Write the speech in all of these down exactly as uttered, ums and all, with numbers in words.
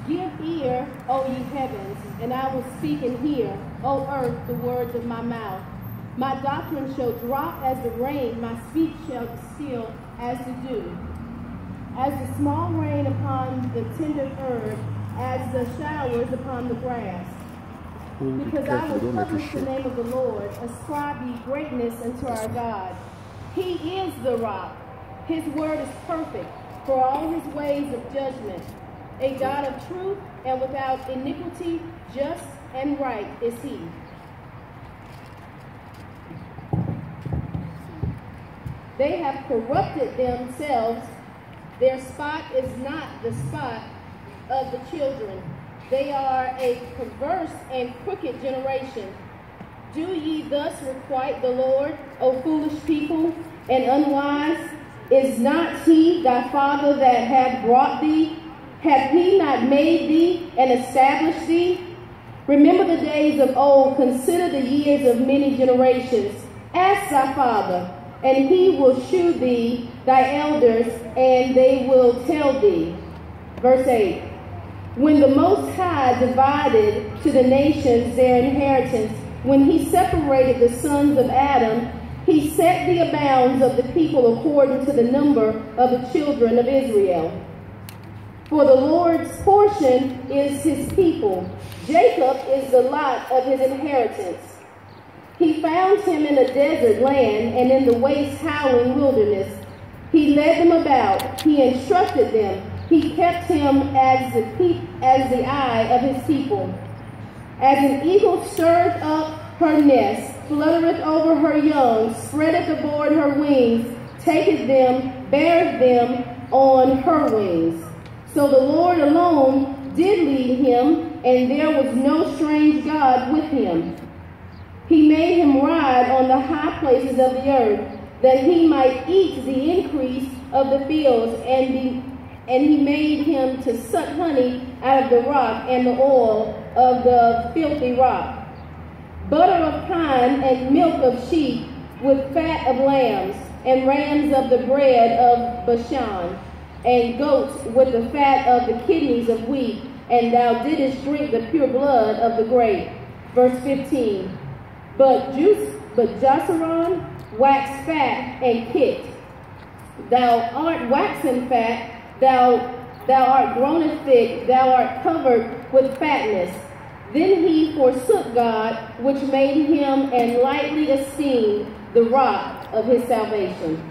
Give ear, O ye heavens, and I will speak and hear, O earth, the words of my mouth. My doctrine shall drop as the rain, my speech shall distill as the dew. As the small rain upon the tender herb, as the showers upon the grass. Because I will publish the name of the Lord, ascribe ye greatness unto our God. He is the rock. His word is perfect, for all his ways of judgment. A God of truth and without iniquity, just and right is he. They have corrupted themselves. Their spot is not the spot of the children. They are a perverse and crooked generation. Do ye thus requite the Lord, O foolish people, and unwise? Is not he thy father that hath brought thee? Hath he not made thee and established thee? Remember the days of old, consider the years of many generations. Ask thy father, and he will shew thee thy elders, and they will tell thee. Verse eight. When the Most High divided to the nations their inheritance, when he separated the sons of Adam, he set the bounds of the people according to the number of the children of Israel. For the Lord's portion is his people. Jacob is the lot of his inheritance. He found him in a desert land and in the waste howling wilderness. He led them about. He instructed them. He kept him as the, pe as the eye of his people. As an eagle stirreth up her nest, fluttereth over her young, spreadeth abroad her wings, taketh them, beareth them on her wings. So the Lord alone did lead him, and there was no strange God with him. He made him ride on the high places of the earth, that he might eat the increase of the fields, and, be, and he made him to suck honey out of the rock and the oil of the filthy rock. Butter of kine and milk of sheep, with fat of lambs, and rams of the bread of Bashan, and goats with the fat of the kidneys of wheat, and thou didst drink the pure blood of the grape. Verse fifteen. But juice, but Josaron waxed fat and kicked. Thou art waxen fat, thou thou art grown thick, thou art covered with fatness. Then he forsook God, which made him, and lightly esteemed the rock of his salvation.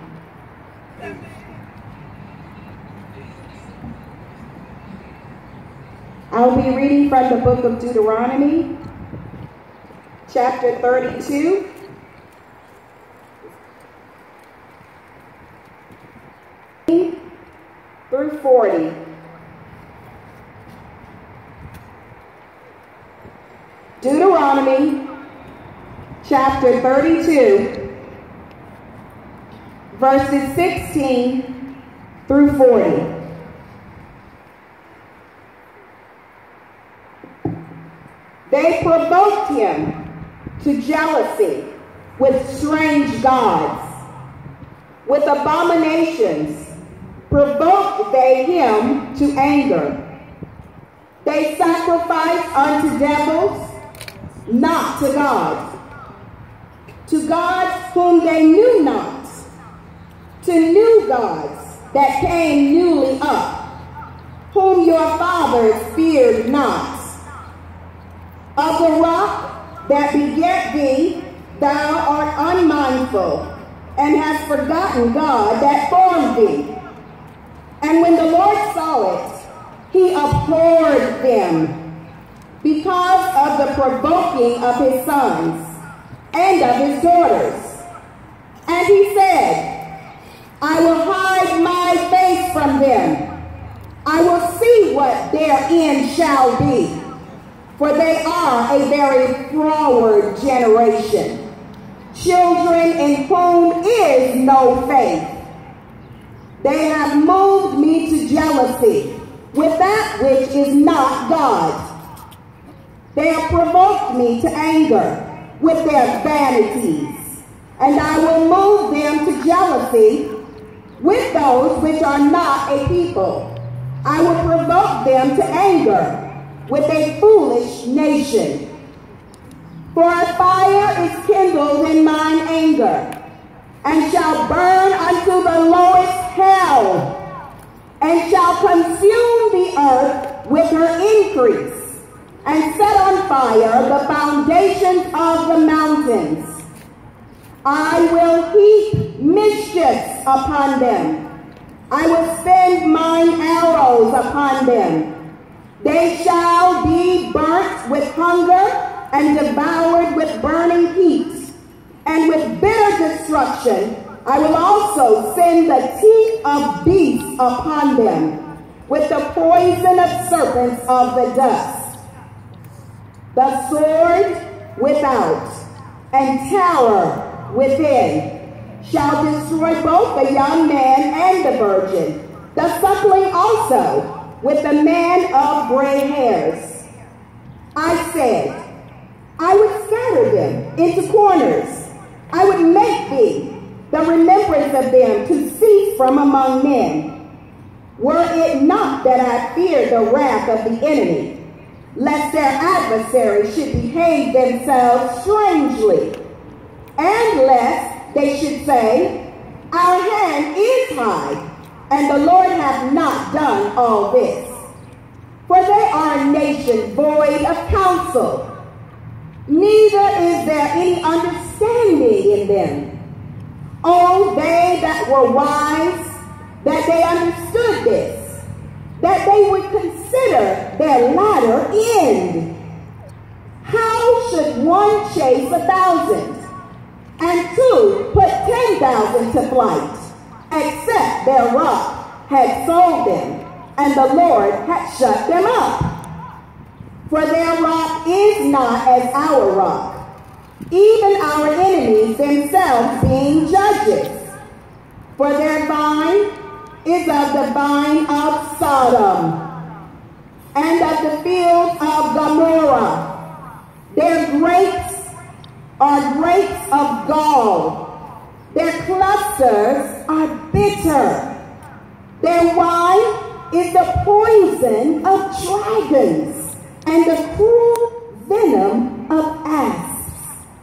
I'll be reading from the book of Deuteronomy, chapter thirty-two. Through forty. Deuteronomy chapter thirty-two, verses sixteen through forty. They provoked him to jealousy with strange gods, with abominations provoked they him to anger. They sacrificed unto devils, not to God, to gods whom they knew not, to new gods that came newly up, whom your fathers feared not. Of the rock that begat thee, thou art unmindful, and hast forgotten God that formed thee. And when the Lord saw it, he abhorred them, because of the provoking of his sons and of his daughters. And he said, I will hide my face from them. I will see what their end shall be. For they are a very froward generation, children in whom is no faith. They have moved me to jealousy with that which is not God. They have provoked me to anger with their vanities, and I will move them to jealousy with those which are not a people. I will provoke provoke them to anger with a foolish nation. For a fire is kindled in mine anger, and shall burn unto the lowest hell, and shall consume the earth with her increase, and set on fire the foundations of the mountains. I will heap mischiefs upon them. I will send mine arrows upon them. They shall be burnt with hunger and devoured with burning heat. And with bitter destruction I will also send the teeth of beasts upon them, with the poison of serpents of the dust. The sword without and terror within shall destroy both the young man and the virgin, the suckling also, with the man of gray hairs. I said, I would scatter them into corners. I would make thee the remembrance of them to cease from among men. Were it not that I fear the wrath of the enemy, lest their adversaries should behave themselves strangely, and lest they should say, our hand is high, and the Lord hath not done all this. For they are a nation void of counsel, neither is there any understanding in them. Oh, they that were wise, that they understood this, that they would consider their latter end. How should one chase a thousand, and two put ten thousand to flight, except their rock had sold them, and the Lord had shut them up? For their rock is not as our rock, even our enemies themselves being judges. For their vine is of the vine of Sodom, and of the fields of Gomorrah. Their grapes are grapes of gall. Their clusters are bitter. Their wine is the poison of dragons, and the cruel venom of asps.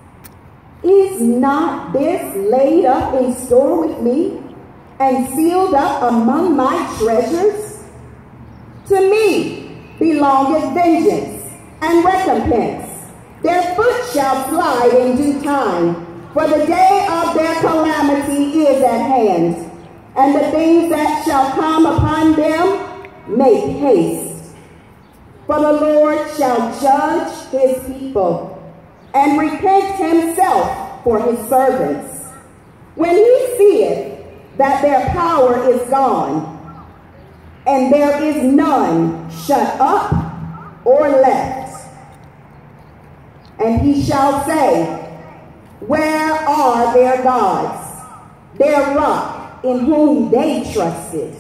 Is not this laid up in store with me, and sealed up among my treasures? To me belongeth vengeance and recompense. Their foot shall slide in due time, for the day of their calamity is at hand, and the things that shall come upon them make haste. For the Lord shall judge his people, and repent himself for his servants, when he seeth that their power is gone, and there is none shut up or left. And he shall say, where are their gods, their rock in whom they trusted,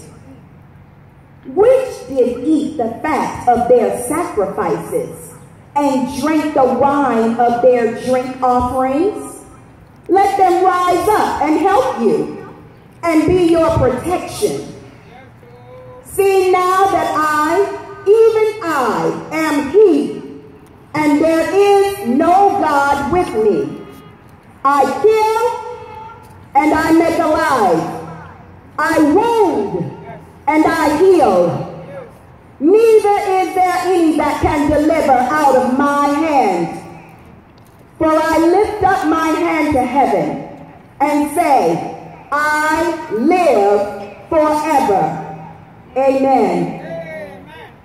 which did eat the fat of their sacrifices, and drank the wine of their drink offerings? Let them rise up and help you, and be your protection. See now that I, even I, am he, and there is no God with me. I kill, and I make alive. I wound, and I heal. Neither is there any that can deliver out of my hand. For I lift up my hand to heaven, and say, I live forever. Amen.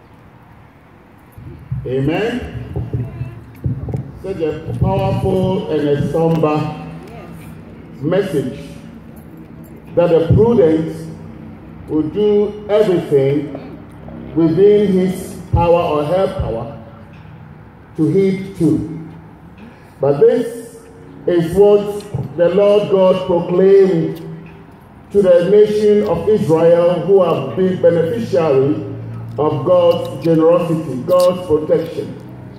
Amen. Such a powerful and a somber message that the prudent will do everything within his power or her power to heed to. But this is what the Lord God proclaimed to the nation of Israel, who have been beneficiary of God's generosity, God's protection.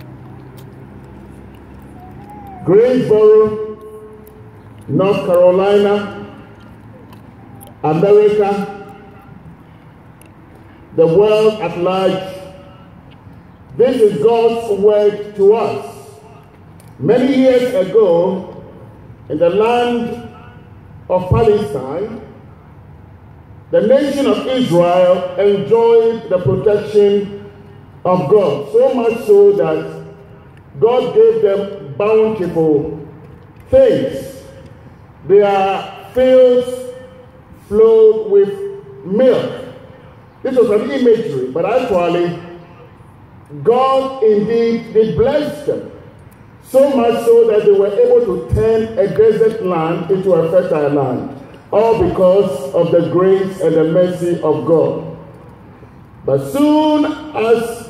Greensboro, North Carolina, America, the world at large This is God's word to us. Many years ago, in the land of Palestine, the nation of Israel enjoyed the protection of God, so much so that God gave them bountiful things. Their fields flowed with milk. This was an imagery, but actually, God indeed did bless them, so much so that they were able to turn a desert land into a fertile land, all because of the grace and the mercy of God. But soon as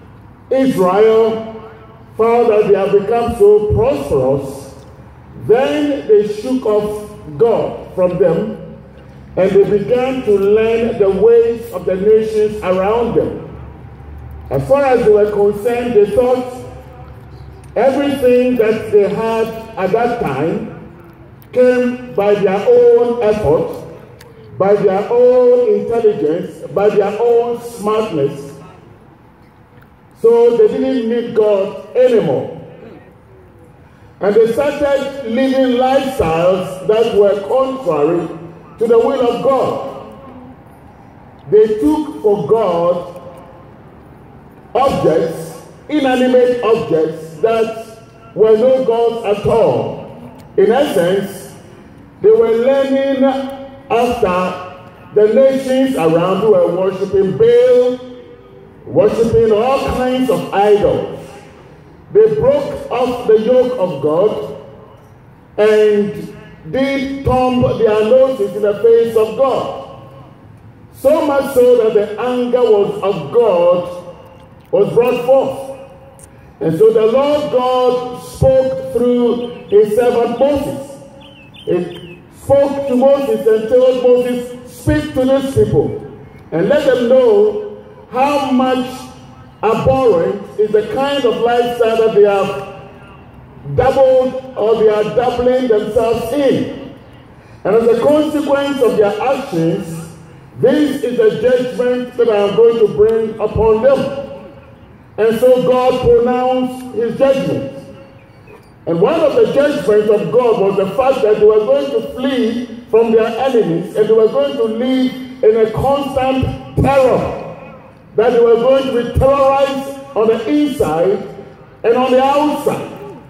Israel found that they have become so prosperous, then they shook off God from them, and they began to learn the ways of the nations around them. As far as they were concerned, they thought everything that they had at that time came by their own effort, by their own intelligence, by their own smartness. So they didn't need God anymore. And they started living lifestyles that were contrary to the will of God. They took for God objects, inanimate objects that were no gods at all. In essence, they were learning after the nations around who were worshiping Baal, worshiping all kinds of idols. They broke off the yoke of God and did thumb their noses in the face of God. So much so that the anger was of God was brought forth. And so the Lord God spoke through his servant Moses. He spoke to Moses and told Moses, speak to these people and let them know how much abhorrent is the kind of lifestyle that they have doubled or they are doubling themselves in. And as a consequence of their actions, this is a judgment that I am going to bring upon them. And so God pronounced his judgment. And one of the judgments of God was the fact that they were going to flee from their enemies and they were going to live in a constant terror. That they were going to be terrorized on the inside and on the outside.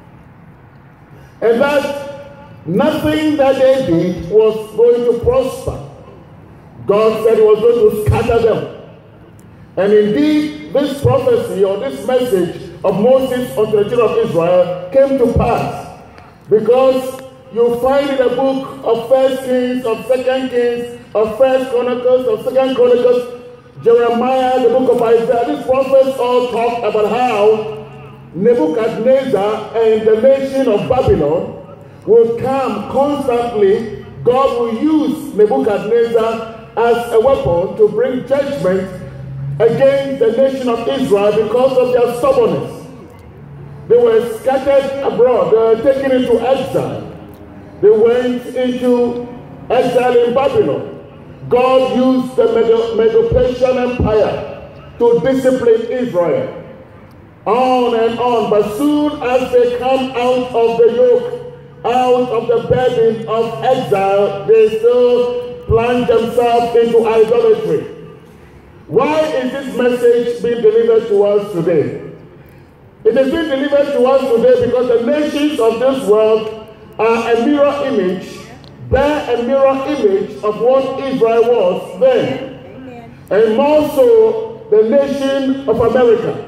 And that nothing that they did was going to prosper. God said he was going to scatter them. And indeed, this prophecy or this message of Moses unto the children of Israel came to pass. Because you find in the book of First Kings, of Second Kings, of First Chronicles, of Second Chronicles, Jeremiah, the book of Isaiah, these prophets all talk about how Nebuchadnezzar and the nation of Babylon will come constantly. God will use Nebuchadnezzar as a weapon to bring judgment against the nation of Israel because of their stubbornness. They were scattered abroad. They were taken into exile. They went into exile in Babylon. God used the Medo-Persian Empire to discipline Israel. On and on. But soon as they come out of the yoke, out of the burden of exile, they still plunge themselves into idolatry. Why is this message being delivered to us today? It is being delivered to us today because the nations of this world are a mirror image, bear a mirror image of what Israel was then. Amen. And more so, the nation of America.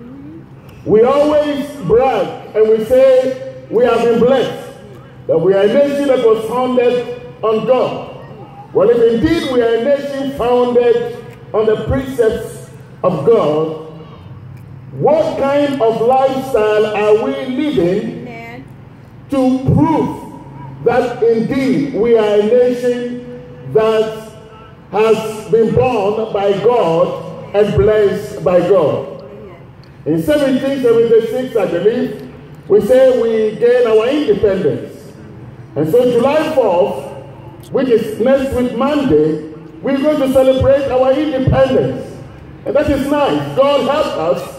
We always brag and we say we have been blessed, that we are a nation that was founded on God. Well, if indeed we are a nation founded on the precepts of God, what kind of lifestyle are we living Amen. To prove that indeed we are a nation that has been born by God and blessed by God? In seventeen seventy-six, I believe, we say we gain our independence. And so July fourth, which is next week Monday, we're going to celebrate our independence. And that is nice. God help us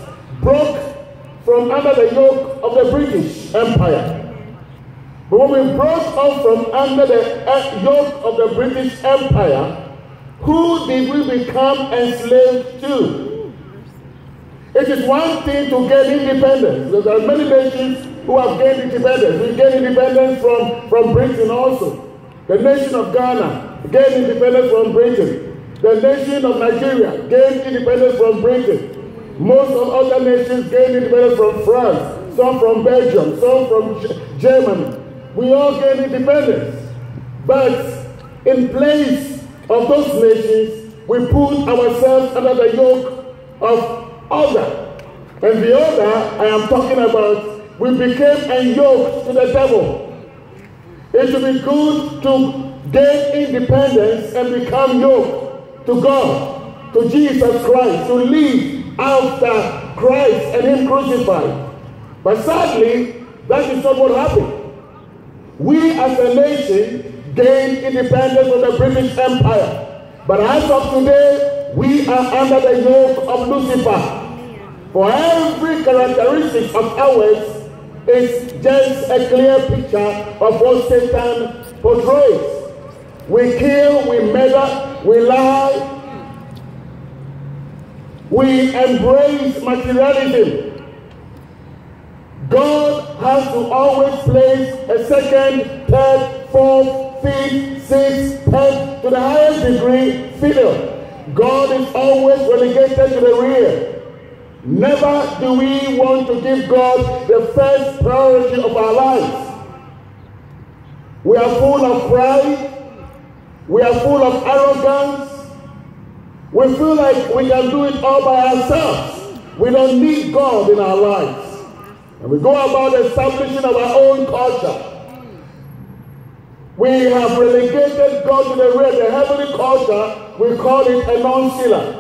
broke from under the yoke of the British Empire. But when we broke off from under the yoke of the British Empire, who did we become enslaved to? It is one thing to gain independence, because there are many nations who have gained independence. We gained independence from, from Britain also. The nation of Ghana gained independence from Britain. The nation of Nigeria gained independence from Britain. Most of other nations gained independence from France, some from Belgium, some from Germany. We all gained independence. But in place of those nations, we put ourselves under the yoke of other. And the other I am talking about, we became enyoked to the devil. It would be good to gain independence and become yoked to God, to Jesus Christ, to live after Christ and Him crucified. But sadly, that is not what happened. We as a nation gained independence from the British Empire. But as of today, we are under the yoke of Lucifer. For every characteristic of ours is just a clear picture of what Satan portrays. We kill, we murder, we lie, we embrace materialism. God has to always place a second, third, fourth, fifth, sixth, tenth, to the highest degree, fiddle. God is always relegated to the rear. Never do we want to give God the first priority of our lives. We are full of pride. We are full of arrogance. We feel like we can do it all by ourselves. We don't need God in our lives. And we go about establishing our own culture. We have relegated God to the rear. The heavenly culture, we call it a non-sealer.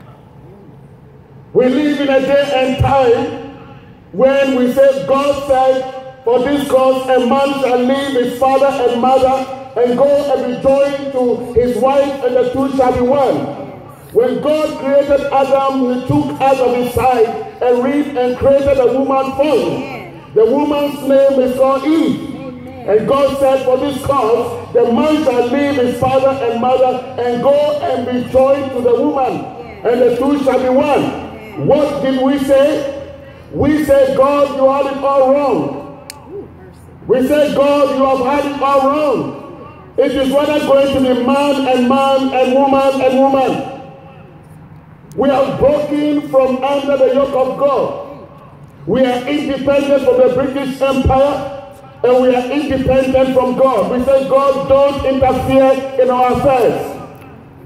We live in a day and time when we say, God said, for this cause a man shall leave his father and mother and go and be joined to his wife, and the two shall be one. When God created Adam, He took out of his side and reaped and created a woman for him. The woman's name is called Eve. Amen. And God said, for this cause, the man shall leave his father and mother and go and be joined to the woman, yeah. And the two shall be one. Yeah. What did we say? We said, God, you had it all wrong. We said, God, you have had it all wrong. It is rather going to be man and man and woman and woman. We are broken from under the yoke of God. We are independent from the British Empire, and we are independent from God. We say, God, don't interfere in our affairs.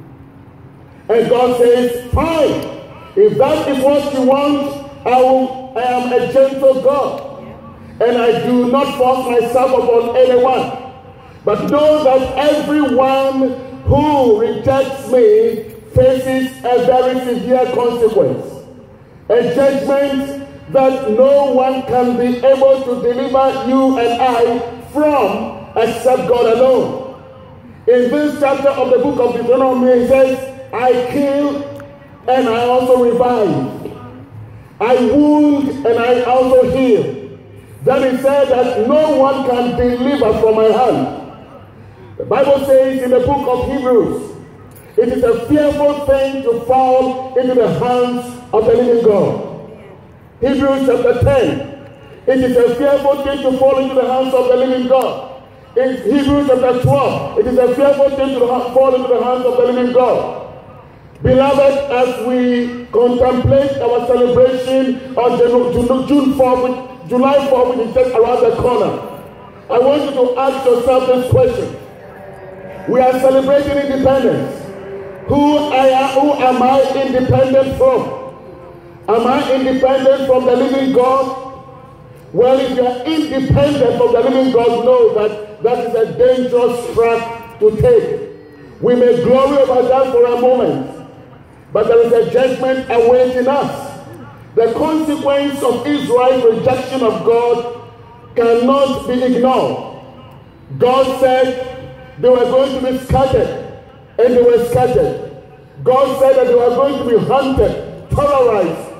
And God says, fine. If that is what you want, I, will, I am a gentle God. And I do not force myself upon anyone. But know that everyone who rejects me faces a very severe consequence. A judgment that no one can be able to deliver you and I from except God alone. In this chapter of the book of Deuteronomy, it says, I kill and I also revive. I wound and I also heal. Then it said that no one can deliver from my hand. The Bible says in the book of Hebrews, it is a fearful thing to fall into the hands of the living God. Hebrews chapter ten, it is a fearful thing to fall into the hands of the living God. In Hebrews chapter twelve, it is a fearful thing to fall into the hands of the living God. Beloved, as we contemplate our celebration on June fourth, July fourth, which is just around the corner, I want you to ask yourself this question. We are celebrating independence. Who, I am, who am I independent from? Am I independent from the living God? Well, if you are independent from the living God, know that that is a dangerous track to take. We may glory over that for a moment, but there is a judgment awaiting us. The consequence of Israel's rejection of God cannot be ignored. God said they were going to be scattered, and they were scattered. God said that they were going to be hunted, terrorized,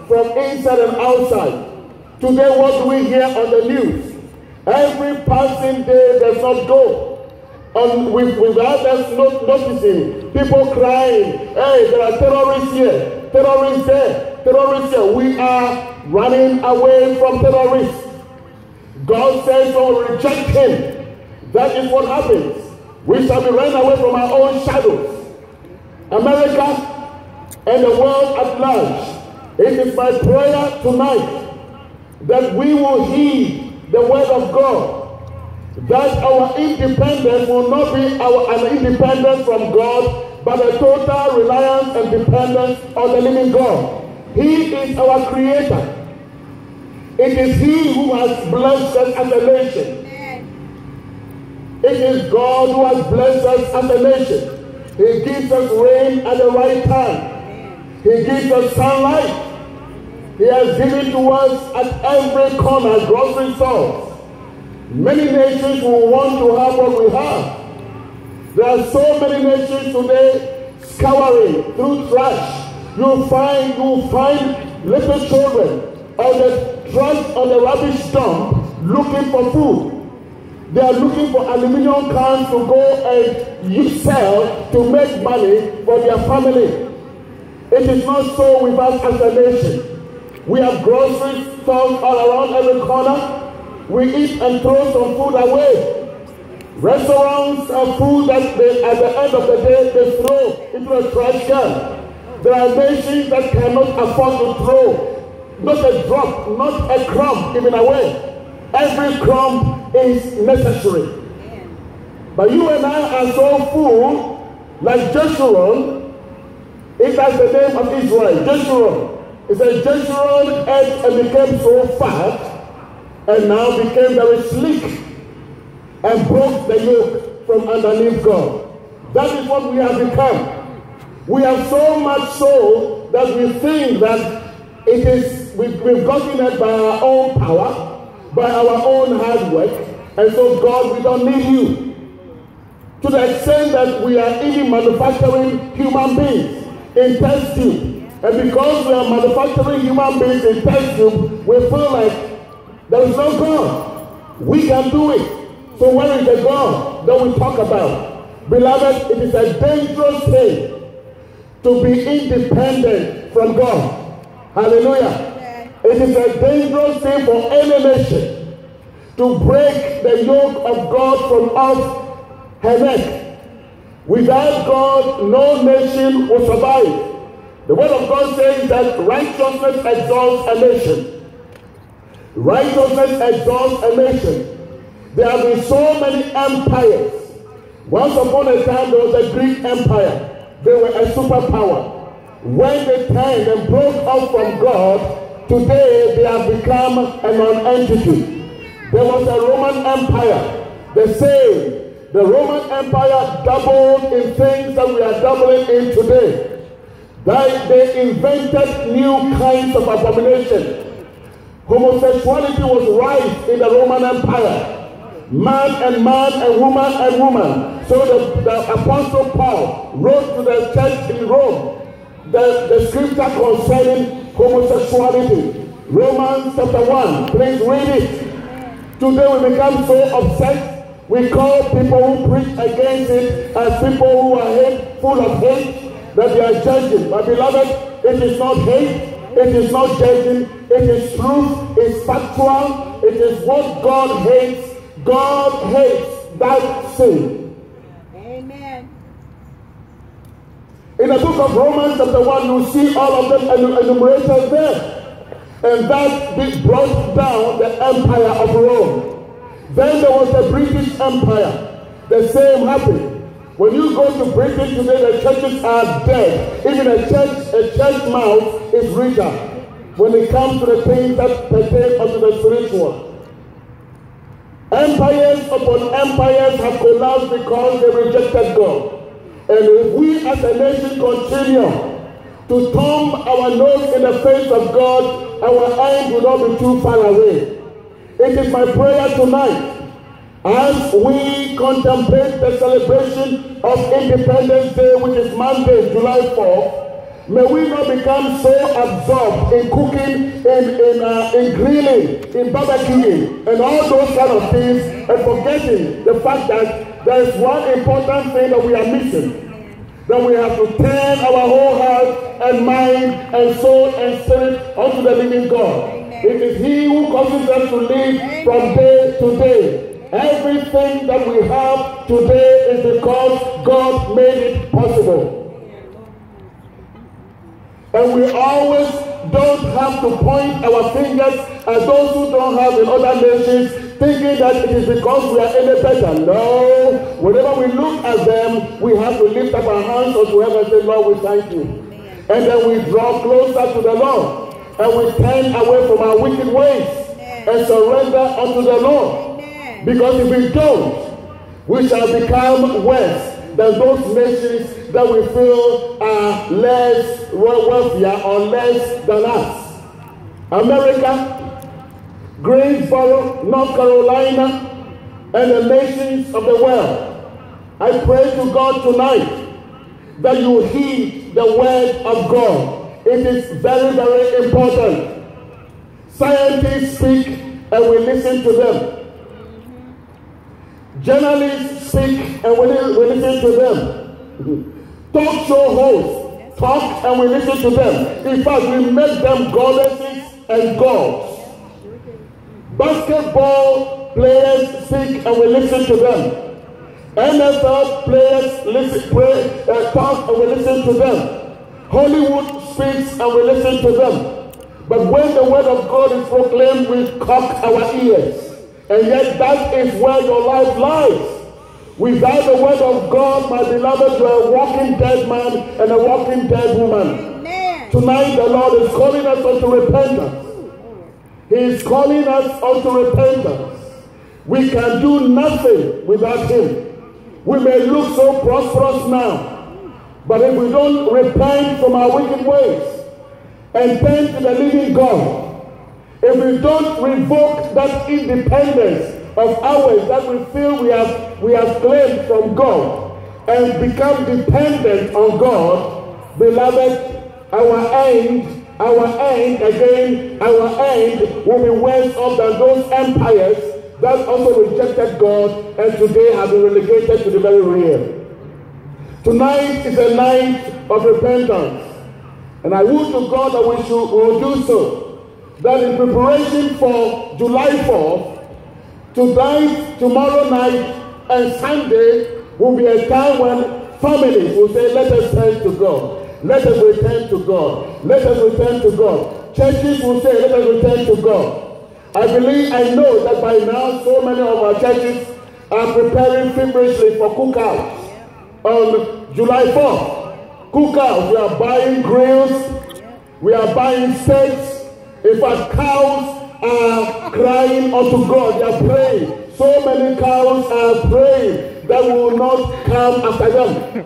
from inside and outside. Today, what do we hear on the news? Every passing day does not go on with, without us not noticing. People crying, hey, there are terrorists here, terrorists there, terrorists here. We are running away from terrorists. God says, oh, reject him. That is what happens. We shall be running away from our own shadows. America and the world at large, it is my prayer tonight that we will heed the word of God, that our independence will not be our an independence from God, but a total reliance and dependence on the living God. He is our creator. It is he who has blessed us as a nation. It is God who has blessed us as a nation. He gives us rain at the right time. He gives us sunlight. He has given to us at every corner grocery stores. Many nations will want to have what we have. There are so many nations today scouring through trash. You'll find, you'll find little children on the trash, on the rubbish dump looking for food. They are looking for aluminum cans to go and use, sell to make money for their family. It is not so with us as a nation. We have grocery stores all around every corner. We eat and throw some food away. Restaurants have food that they, at the end of the day they throw into a trash can. There are nations that cannot afford to throw not a drop, not a crumb even away. Every crumb is necessary. But you and I are so full, like Jeshurun. It has the name of Israel, Jeshurun. It says Jeshurun ate and became so fat, and now became very sleek, and broke the yoke from underneath God. That is what we have become. We have so much so that we think that it is we, we've gotten it by our own power, by our own hard work, and so God, we don't need you. To the extent that we are even manufacturing human beings in test tube. And because we are manufacturing human beings in test tube, we feel like there is no God. We can do it. So where is the God that we talk about? Beloved, it is a dangerous thing to be independent from God. Hallelujah. It is a dangerous thing for any nation to break the yoke of God from off her neck. Without God, no nation will survive. The word of God says that righteousness exalts a nation. Righteousness exalts a nation. There have been so many empires. Once upon a time, there was a Greek empire. They were a superpower. When they turned and broke off from God, today they have become a non-entity. There was a Roman Empire. The same. The Roman Empire doubled in things that we are doubling in today. That they invented new kinds of abomination. Homosexuality was rife in the Roman Empire. Man and man and woman and woman. So the, the Apostle Paul wrote to the church in Rome the, the scripture concerning homosexuality. Romans chapter one. Please read it. Today we become so obsessed. We call people who preach against it as people who are hate, full of hate, that they are judging. But beloved, it is not hate, it is not judging, it is truth, it's factual, it is what God hates. God hates that sin. Amen. In the book of Romans chapter one, you see all of them enumerated there. And that brought down the empire of Rome. Then there was the British Empire. The same happened. When you go to Britain today, the churches are dead. Even a church, a church mouth is richer when it comes to the things that pertain unto the spiritual. Empires upon empires have collapsed because they rejected God. And if we as a nation continue to thumb our nose in the face of God, our end will not be too far away. It is my prayer tonight, as we contemplate the celebration of Independence Day, which is Monday, July fourth, May we not become so absorbed in cooking, in in, uh, in grilling, in barbecuing, and all those kind of things, and forgetting the fact that there is one important thing that we are missing. That we have to turn our whole heart and mind and soul and spirit unto the living God. Amen. It is He who causes us to live Amen. From day to day. Everything that we have today is because God made it possible. And we always don't have to point our fingers at those who don't have in other nations, thinking that it is because we are any better. No. Whenever we look at them, we have to lift up our hands unto heaven and say, Lord, we thank you. Amen. And then we draw closer to the Lord. And we turn away from our wicked ways. Amen. And surrender unto the Lord. Amen. Because if we don't, we shall become worse than those nations that we feel are less wealthier or less than us. America, Greensboro, North Carolina, and the nations of the world. I pray to God tonight that you heed the word of God. It is very, very important. Scientists speak and we listen to them. Journalists speak and we, we listen to them. Talk show hosts talk and we listen to them. In fact, we make them goddesses and gods. Basketball players speak and we listen to them. N F L players listen, pray, uh, talk and we listen to them. Hollywood speaks and we listen to them. But when the word of God is proclaimed, we cock our ears. And yet that is where your life lies. Without the word of God, my beloved, you are a walking dead man and a walking dead woman. Amen. Tonight the Lord is calling us unto repentance. He is calling us unto repentance. We can do nothing without Him. We may look so prosperous now, but if we don't repent from our wicked ways and turn to the living God, if we don't revoke that independence of ours that we feel we have we have claimed from God and become dependent on God, beloved, our end, our end again, our end will be worse off than those empires that also rejected God and today have been relegated to the very rear. Tonight is a night of repentance, and I would to God that we should we will do so. That in preparation for July fourth, tonight, tomorrow night, and Sunday will be a time when families will say, let us turn to God. Let us return to God. Let us return to God. Churches will say, let us return to God. I believe, I know that by now so many of our churches are preparing feverishly for cookouts on July fourth. Cookouts, we are buying grills, we are buying steaks. In fact, cows are crying unto God. They are praying. So many cows are praying that we will not come after them.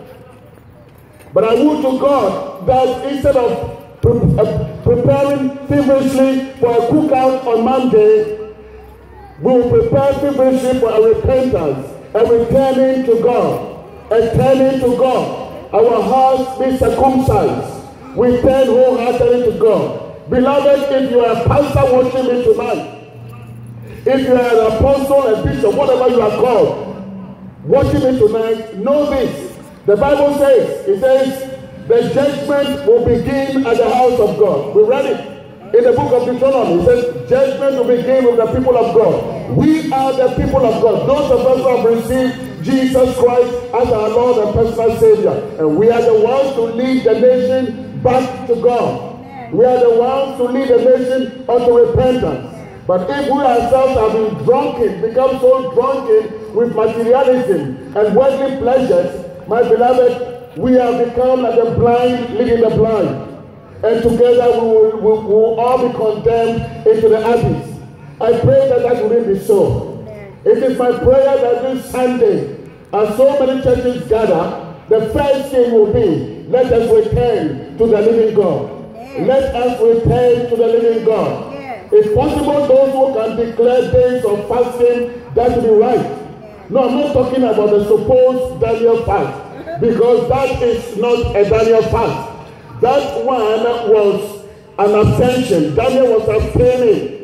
But I would to God that instead of pre uh, preparing feverishly for a cookout on Monday, we will prepare feverishly for a repentance and returning to God. And turning to God. Our hearts be circumcised. We turn wholeheartedly to God. Beloved, if you are a pastor watching me tonight, if you are an apostle, a bishop, whatever you are called, watching me tonight, know this. The Bible says, it says, the judgment will begin at the house of God. We read it in the book of Deuteronomy. It says, judgment will begin with the people of God. We are the people of God. Those of us who have received Jesus Christ as our Lord and personal Savior. And we are the ones to lead the nation back to God. We are the ones to lead the nation unto repentance. But if we ourselves have been drunken, become so drunken with materialism and worldly pleasures, my beloved, we have become like the blind leading the blind. And together we will, we will all be condemned into the abyss. I pray that that will be so. It is my prayer that this Sunday, as so many churches gather, the first thing will be, let us return to the living God. Let us return to the living God. Yes. If possible, those who can declare days of fasting, that will be right. No, I'm not talking about the supposed Daniel fast, because that is not a Daniel fast. That one was an abstention. Daniel was abstaining.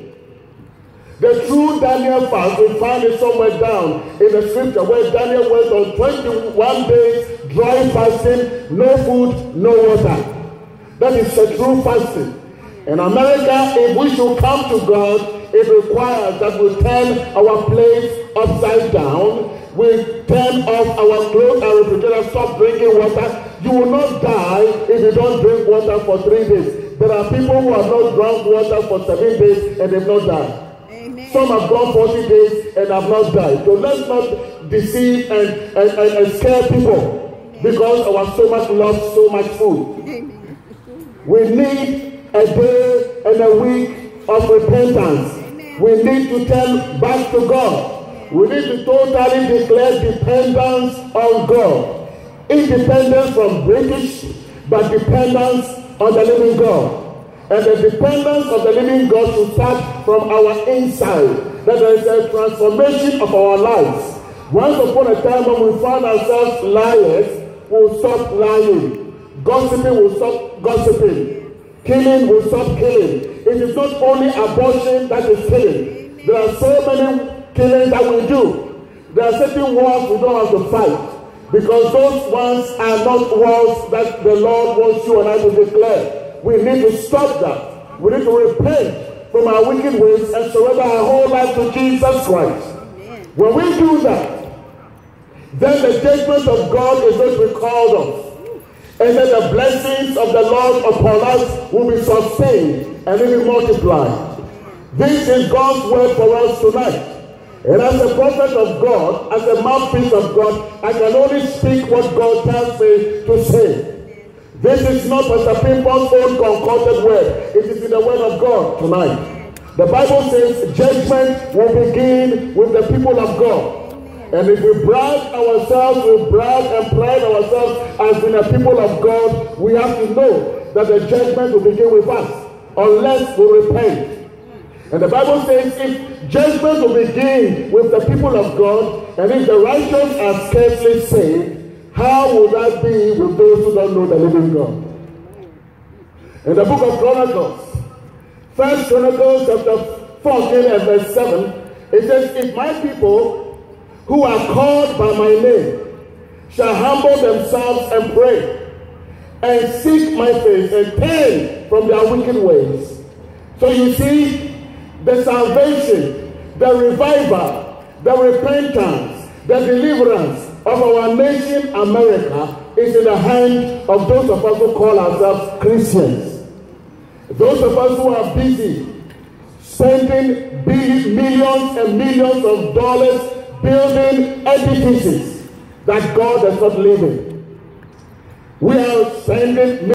The true Daniel fast, we find it somewhere down in the scripture where Daniel went on twenty-one days dry fasting, no food, no water. That is the true fasting. In America, if we should come to God, it requires that we turn our plates upside down. We turn off our clothes and refrigerator, stop drinking water. You will not die if you don't drink water for three days. There are people who have not drunk water for seven days and they've not died. Amen. Some have gone forty days and have not died. So let's not deceive and, and, and, and scare people because our stomach loves so much food. Amen. We need a day and a week of repentance. Amen. We need to turn back to God. We need to totally declare dependence on God. Independence from British, but dependence on the living God. And the dependence of the living God should start from our inside. That there is a transformation of our lives. Once upon a time when we find ourselves liars, we'll stop lying. Gossiping will stop gossiping. Killing will stop killing. It is not only abortion that is killing. There are so many killings that we do. There are certain wars we don't have to fight. Because those ones are not wars that the Lord wants you and I to declare. We need to stop that. We need to repent from our wicked ways and surrender our whole life to Jesus Christ. Amen. When we do that, then the judgment of God is going to be called off. And then the blessings of the Lord upon us will be sustained and even multiplied. This is God's word for us tonight. And as a prophet of God, as a mouthpiece of God, I can only speak what God tells me to say. This is not Pastor Pimple's own concocted word. It is in the word of God tonight. The Bible says judgment will begin with the people of God. And if we brag ourselves, we brag and pride ourselves as being a people of God, we have to know that the judgment will begin with us unless we repent. And the Bible says if judgment will begin with the people of God, and if the righteous are scarcely saved, how will that be with those who don't know the living God? In the book of Chronicles, First Chronicles chapter fourteen and verse seven, it says, if my people who are called by my name shall humble themselves and pray and seek my face and turn from their wicked ways. So you see, the salvation, the revival, the repentance, the deliverance of our nation America is in the hand of those of us who call ourselves Christians. Those of us who are busy spending millions and millions of dollars building edifices that God does not live in. We are spending